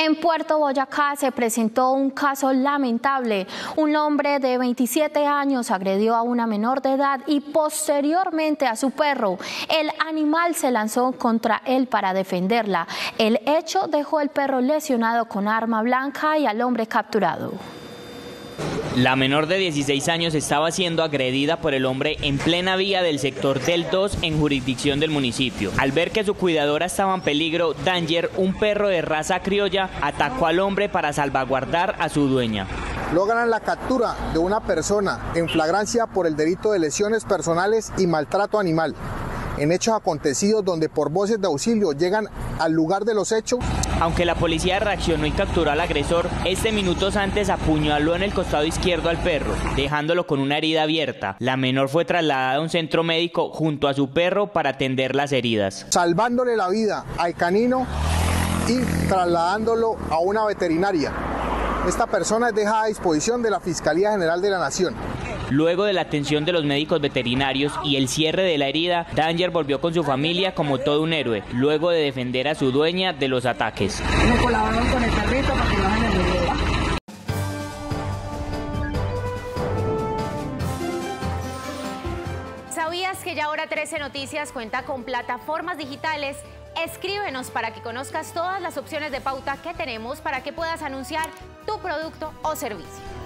En Puerto Boyacá se presentó un caso lamentable. Un hombre de 27 años agredió a una menor de edad y posteriormente a su perro. El animal se lanzó contra él para defenderla. El hecho dejó al perro lesionado con arma blanca y al hombre capturado. La menor de 16 años estaba siendo agredida por el hombre en plena vía del sector del 2 en jurisdicción del municipio. Al ver que su cuidadora estaba en peligro, Danger, un perro de raza criolla, atacó al hombre para salvaguardar a su dueña. Logran la captura de una persona en flagrancia por el delito de lesiones personales y maltrato animal, en hechos acontecidos donde por voces de auxilio llegan al lugar de los hechos. Aunque la policía reaccionó y capturó al agresor, minutos antes apuñaló en el costado izquierdo al perro, dejándolo con una herida abierta. La menor fue trasladada a un centro médico junto a su perro para atender las heridas, salvándole la vida al canino y trasladándolo a una veterinaria. Esta persona es dejada a disposición de la Fiscalía General de la Nación. Luego de la atención de los médicos veterinarios y el cierre de la herida, Danger volvió con su familia como todo un héroe, luego de defender a su dueña de los ataques. Me colaboraron con el perrito para que bajen el video. ¿Sabías que ya ahora 13 Noticias cuenta con plataformas digitales? Escríbenos para que conozcas todas las opciones de pauta que tenemos para que puedas anunciar tu producto o servicio.